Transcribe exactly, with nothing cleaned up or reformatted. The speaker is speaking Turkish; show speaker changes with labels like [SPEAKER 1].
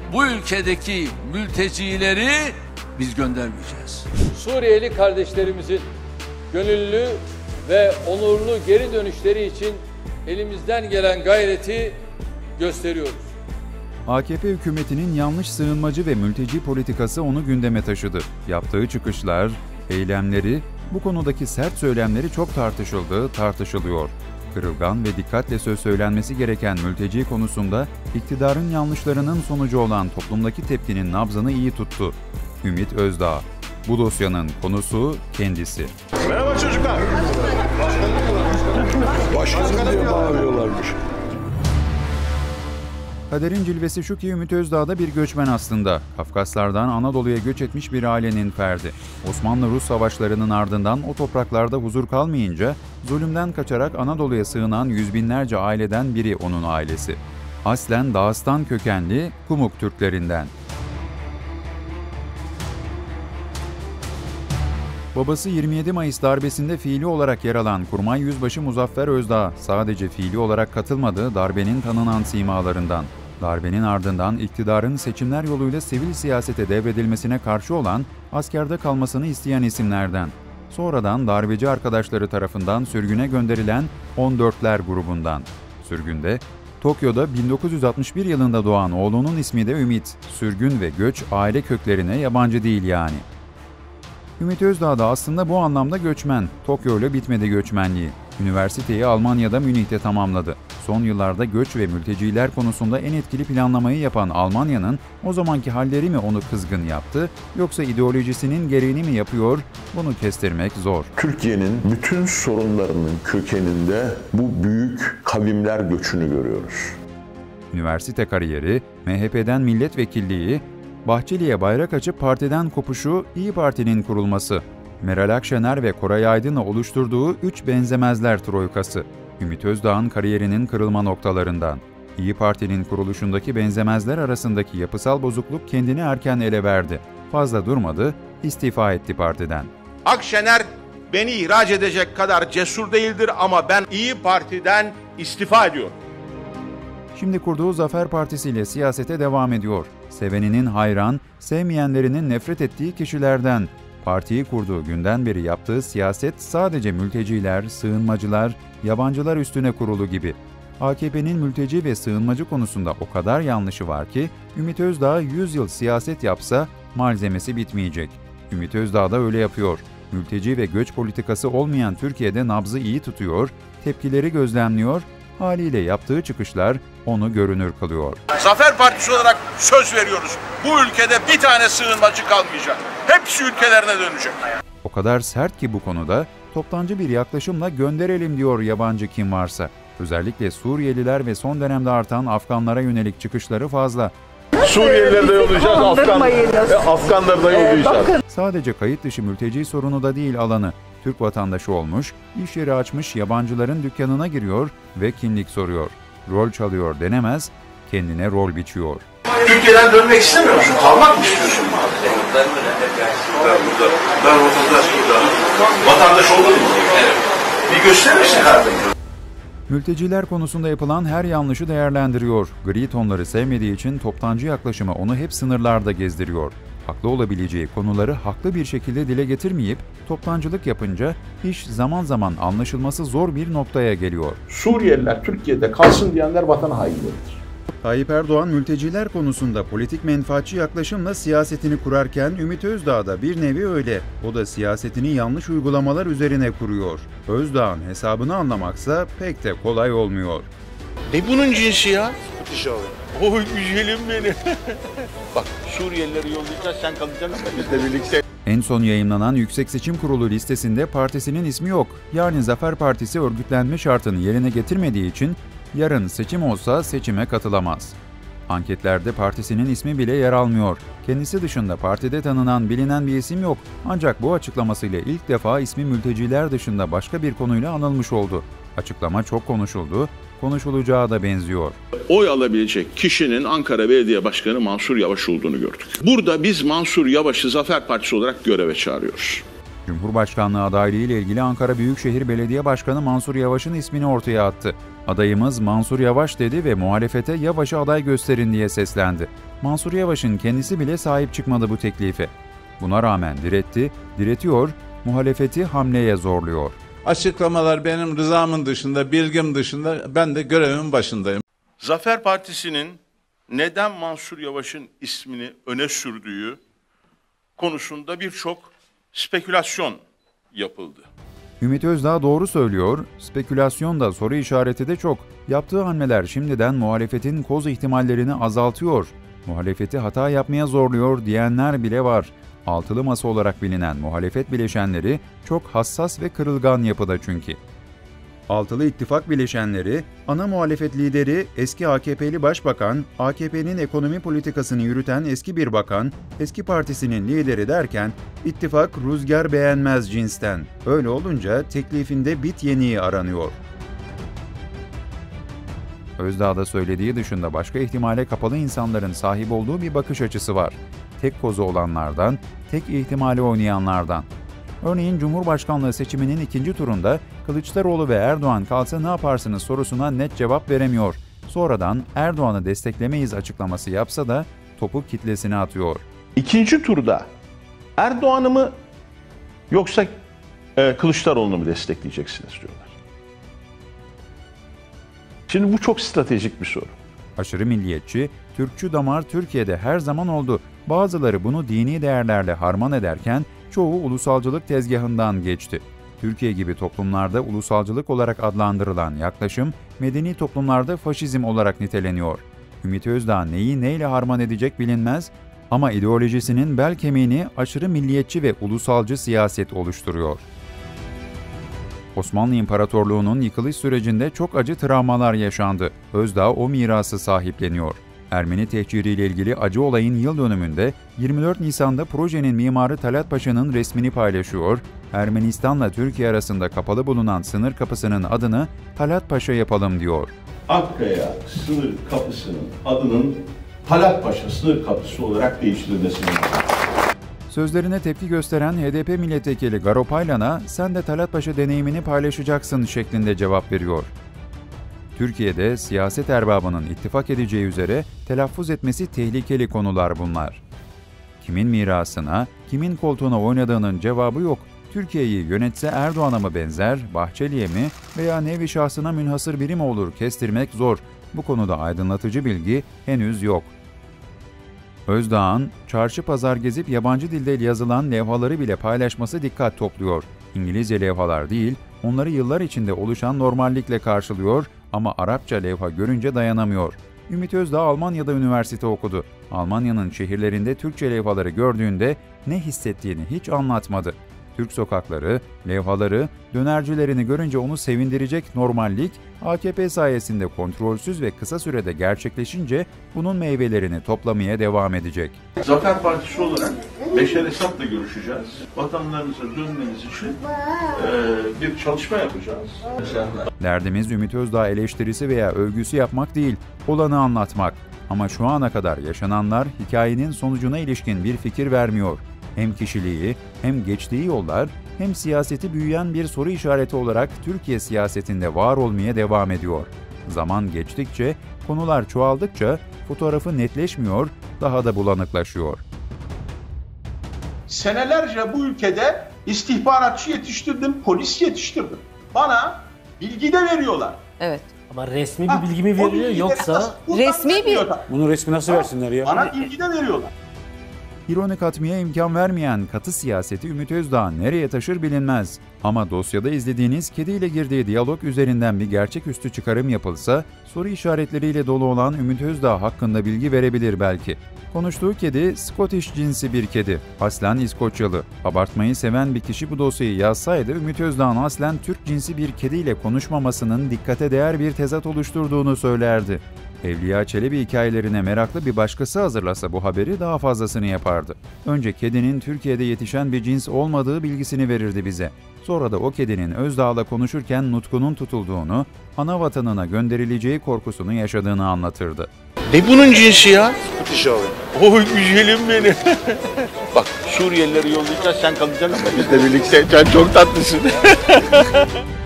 [SPEAKER 1] bu ülkedeki mültecileri biz göndermeyeceğiz.
[SPEAKER 2] Suriyeli kardeşlerimizin gönüllü ve onurlu geri dönüşleri için elimizden gelen gayreti gösteriyoruz.
[SPEAKER 3] A K P hükümetinin yanlış sığınmacı ve mülteci politikası onu gündeme taşıdı. Yaptığı çıkışlar, eylemleri, bu konudaki sert söylemleri çok tartışıldı, tartışılıyor. Kırılgan ve dikkatle söz söylenmesi gereken mülteci konusunda iktidarın yanlışlarının sonucu olan toplumdaki tepkinin nabzını iyi tuttu. Ümit Özdağ. Bu dosyanın konusu kendisi.
[SPEAKER 4] Merhaba çocuklar. Başkanım diye bağırıyorlarmış.
[SPEAKER 3] Kaderin cilvesi şu ki Ümit Özdağ da bir göçmen aslında. Kafkaslardan Anadolu'ya göç etmiş bir ailenin ferdi. Osmanlı-Rus savaşlarının ardından o topraklarda huzur kalmayınca zulümden kaçarak Anadolu'ya sığınan yüz binlerce aileden biri onun ailesi. Aslen Dağıstan kökenli Kumuk Türklerinden. Babası yirmi yedi Mayıs darbesinde fiili olarak yer alan Kurmay Yüzbaşı Muzaffer Özdağ sadece fiili olarak katılmadığı darbenin tanınan simalarından. Darbenin ardından iktidarın seçimler yoluyla sivil siyasete devredilmesine karşı olan, askerde kalmasını isteyen isimlerden. Sonradan darbeci arkadaşları tarafından sürgüne gönderilen on dörtler grubundan. Sürgünde, Tokyo'da bin dokuz yüz altmış bir yılında doğan oğlunun ismi de Ümit. Sürgün ve göç aile köklerine yabancı değil yani. Ümit Özdağ da aslında bu anlamda göçmen. Tokyo ile bitmedi göçmenliği. Üniversiteyi Almanya'da Münih'te tamamladı. Son yıllarda göç ve mülteciler konusunda en etkili planlamayı yapan Almanya'nın o zamanki halleri mi onu kızgın yaptı, yoksa ideolojisinin gereğini mi yapıyor, bunu kestirmek zor.
[SPEAKER 4] Türkiye'nin bütün sorunlarının kökeninde bu büyük kavimler göçünü görüyoruz.
[SPEAKER 3] Üniversite kariyeri, M H P'den milletvekilliği, Bahçeli'ye bayrak açıp partiden kopuşu, İyi Parti'nin kurulması, Meral Akşener ve Koray Aydın'la oluşturduğu üç benzemezler troikası, Ümit Özdağ'ın kariyerinin kırılma noktalarından. İyi Parti'nin kuruluşundaki benzemezler arasındaki yapısal bozukluk kendini erken ele verdi. Fazla durmadı, istifa etti partiden.
[SPEAKER 5] Akşener beni ihraç edecek kadar cesur değildir ama ben İyi Parti'den istifa ediyorum.
[SPEAKER 3] Şimdi kurduğu Zafer Partisi ile siyasete devam ediyor. Seveninin hayran, sevmeyenlerinin nefret ettiği kişilerden. Partiyi kurduğu günden beri yaptığı siyaset sadece mülteciler, sığınmacılar, yabancılar üstüne kurulu gibi. A K P'nin mülteci ve sığınmacı konusunda o kadar yanlışı var ki, Ümit Özdağ yüz yıl siyaset yapsa malzemesi bitmeyecek. Ümit Özdağ da öyle yapıyor. Mülteci ve göç politikası olmayan Türkiye'de nabzı iyi tutuyor, tepkileri gözlemliyor, haliyle yaptığı çıkışlar onu görünür kılıyor.
[SPEAKER 5] Zafer Partisi olarak söz veriyoruz. Bu ülkede bir tane sığınmacı kalmayacak. Hepsi ülkelerine dönecek.
[SPEAKER 3] O kadar sert ki bu konuda toptancı bir yaklaşımla gönderelim diyor yabancı kim varsa. Özellikle Suriyeliler ve son dönemde artan Afganlara yönelik çıkışları fazla.
[SPEAKER 4] Suriyelileri de yollayacağız, Afgan, Afganları da yollayacağız.
[SPEAKER 3] Sadece kayıt dışı mülteci sorunu da değil alanı. Türk vatandaşı olmuş, iş yeri açmış yabancıların dükkanına giriyor ve kimlik soruyor. Rol çalıyor denemez, kendine rol biçiyor.
[SPEAKER 5] Türkiye'den dönmek istemiyor musun? Kalmak mı istiyorsun? Ben burada, ben vatandaş burada. Vatandaş oldun mu? Evet. Bir gösterir misin kardeşim?
[SPEAKER 3] Mülteciler konusunda yapılan her yanlışı değerlendiriyor. Gri tonları sevmediği için toptancı yaklaşımı onu hep sınırlarda gezdiriyor. Haklı olabileceği konuları haklı bir şekilde dile getirmeyip toptancılık yapınca iş zaman zaman anlaşılması zor bir noktaya geliyor.
[SPEAKER 4] Suriyeliler Türkiye'de kalsın diyenler vatan hainleridir.
[SPEAKER 3] Tayyip Erdoğan mülteciler konusunda politik menfaatçi yaklaşımla siyasetini kurarken Ümit Özdağ da bir nevi öyle. O da siyasetini yanlış uygulamalar üzerine kuruyor. Özdağ'ın hesabını anlamaksa pek de kolay olmuyor.
[SPEAKER 5] Ne bunun cinsi ya? Oy güzelim benim. Bak Suriyelileri yollayacağız, sen kalacaksın bizle birlikte.
[SPEAKER 3] En son yayımlanan Yüksek Seçim Kurulu listesinde partisinin ismi yok. Yani Zafer Partisi örgütlenme şartını yerine getirmediği için yarın seçim olsa seçime katılamaz. Anketlerde partisinin ismi bile yer almıyor. Kendisi dışında partide tanınan, bilinen bir isim yok. Ancak bu açıklamasıyla ilk defa ismi mülteciler dışında başka bir konuyla anılmış oldu. Açıklama çok konuşuldu, konuşulacağı da benziyor.
[SPEAKER 6] Oy alabilecek kişinin Ankara Belediye Başkanı Mansur Yavaş olduğunu gördük. Burada biz Mansur Yavaş'ı Zafer Partisi olarak göreve çağırıyoruz.
[SPEAKER 3] Cumhurbaşkanlığı adaylığı ile ilgili Ankara Büyükşehir Belediye Başkanı Mansur Yavaş'ın ismini ortaya attı. Adayımız Mansur Yavaş dedi ve muhalefete Yavaş'ı aday gösterin diye seslendi. Mansur Yavaş'ın kendisi bile sahip çıkmadı bu teklife. Buna rağmen diretti, diretiyor, muhalefeti hamleye zorluyor.
[SPEAKER 7] Açıklamalar benim rızamın dışında, bilgim dışında, ben de görevimin başındayım.
[SPEAKER 6] Zafer Partisi'nin neden Mansur Yavaş'ın ismini öne sürdüğü konusunda birçok spekülasyon yapıldı.
[SPEAKER 3] Ümit Özdağ doğru söylüyor, spekülasyon da soru işareti de çok. Yaptığı hamleler şimdiden muhalefetin koz ihtimallerini azaltıyor. Muhalefeti hata yapmaya zorluyor diyenler bile var. Altılı masa olarak bilinen muhalefet bileşenleri çok hassas ve kırılgan yapıda çünkü. Altılı İttifak bileşenleri, ana muhalefet lideri eski A K P'li başbakan, A K P'nin ekonomi politikasını yürüten eski bir bakan, eski partisinin lideri derken ittifak rüzgar beğenmez cinsten. Öyle olunca teklifinde bit yeniği aranıyor. Özdağ'da söylediği dışında başka ihtimale kapalı insanların sahip olduğu bir bakış açısı var. Tek kozu olanlardan, tek ihtimali oynayanlardan. Örneğin Cumhurbaşkanlığı seçiminin ikinci turunda Kılıçdaroğlu ve Erdoğan kalsa ne yaparsınız sorusuna net cevap veremiyor. Sonradan Erdoğan'ı desteklemeyiz açıklaması yapsa da topu kitlesine atıyor.
[SPEAKER 4] İkinci turda Erdoğan'ı mı yoksa e, Kılıçdaroğlu'nu mu destekleyeceksiniz diyorlar. Şimdi bu çok stratejik bir soru.
[SPEAKER 3] Aşırı milliyetçi, Türkçü damar Türkiye'de her zaman oldu. Bazıları bunu dini değerlerle harman ederken çoğu ulusalcılık tezgahından geçti. Türkiye gibi toplumlarda ulusalcılık olarak adlandırılan yaklaşım, medeni toplumlarda faşizm olarak niteleniyor. Ümit Özdağ neyi neyle harman edecek bilinmez ama ideolojisinin bel kemiğini aşırı milliyetçi ve ulusalcı siyaset oluşturuyor. Osmanlı İmparatorluğu'nun yıkılış sürecinde çok acı travmalar yaşandı. Özdağ o mirası sahipleniyor. Ermeni tehciriyle ilgili acı olayın yıl dönümünde yirmi dört Nisan'da projenin mimarı Talat Paşa'nın resmini paylaşıyor, Ermenistan'la Türkiye arasında kapalı bulunan sınır kapısının adını Talat Paşa yapalım diyor.
[SPEAKER 4] Akkaya sınır kapısının adının Talat Paşa sınır kapısı olarak değiştirilmesini
[SPEAKER 3] Sözlerine tepki gösteren H D P milletvekili Garo Paylan'a sen de Talat Paşa deneyimini paylaşacaksın şeklinde cevap veriyor. Türkiye'de siyaset erbabının ittifak edeceği üzere telaffuz etmesi tehlikeli konular bunlar. Kimin mirasına, kimin koltuğuna oynadığının cevabı yok. Türkiye'yi yönetse Erdoğan'a mı benzer, Bahçeli'ye mi veya nevi şahsına münhasır biri mi olur kestirmek zor. Bu konuda aydınlatıcı bilgi henüz yok. Özdağ'ın çarşı pazar gezip yabancı dilde yazılan levhaları bile paylaşması dikkat topluyor. İngilizce levhalar değil, onları yıllar içinde oluşan normallikle karşılıyor ama Arapça levha görünce dayanamıyor. Ümit Özdağ Almanya'da üniversite okudu. Almanya'nın şehirlerinde Türkçe levhaları gördüğünde ne hissettiğini hiç anlatmadı. Türk sokakları, levhaları, dönercilerini görünce onu sevindirecek normallik, A K P sayesinde kontrolsüz ve kısa sürede gerçekleşince bunun meyvelerini toplamaya devam edecek.
[SPEAKER 6] Zafer Partisi olarak Beşer Esad'la görüşeceğiz. Vatanlarınıza dönmeniz için e, bir çalışma yapacağız.
[SPEAKER 3] Derdimiz Ümit Özdağ eleştirisi veya övgüsü yapmak değil, olanı anlatmak. Ama şu ana kadar yaşananlar hikayenin sonucuna ilişkin bir fikir vermiyor. Hem kişiliği, hem geçtiği yollar, hem siyaseti büyüyen bir soru işareti olarak Türkiye siyasetinde var olmaya devam ediyor. Zaman geçtikçe, konular çoğaldıkça fotoğrafı netleşmiyor, daha da bulanıklaşıyor.
[SPEAKER 8] Senelerce bu ülkede istihbaratçı yetiştirdim, polis yetiştirdim. Bana bilgi de veriyorlar.
[SPEAKER 9] Evet.
[SPEAKER 10] Ama resmi bir bilgi mi veriliyor yoksa?
[SPEAKER 9] Resmi bir...
[SPEAKER 10] Bunu resmi nasıl versinler ya?
[SPEAKER 8] Bana bilgi de veriyorlar.
[SPEAKER 3] İroni katmaya imkan vermeyen katı siyaseti Ümit Özdağ nereye taşır bilinmez. Ama dosyada izlediğiniz kediyle girdiği diyalog üzerinden bir gerçeküstü çıkarım yapılsa, soru işaretleriyle dolu olan Ümit Özdağ hakkında bilgi verebilir belki. Konuştuğu kedi, Scottish cinsi bir kedi. Aslen İskoçyalı. Abartmayı seven bir kişi bu dosyayı yazsaydı, Ümit Özdağ'ın aslen Türk cinsi bir kediyle konuşmamasının dikkate değer bir tezat oluşturduğunu söylerdi. Evliya Çelebi hikayelerine meraklı bir başkası hazırlasa bu haberi daha fazlasını yapardı. Önce kedinin Türkiye'de yetişen bir cins olmadığı bilgisini verirdi bize. Sonra da o kedinin Özdağ'la konuşurken nutkunun tutulduğunu, ana vatanına gönderileceği korkusunu yaşadığını anlatırdı.
[SPEAKER 6] Ne bunun cinsi ya? Oy güzelim benim. Bak Suriyelileri yollayacağız, sen kalacaksın ama bizle birlikte. Sen çok tatlısın.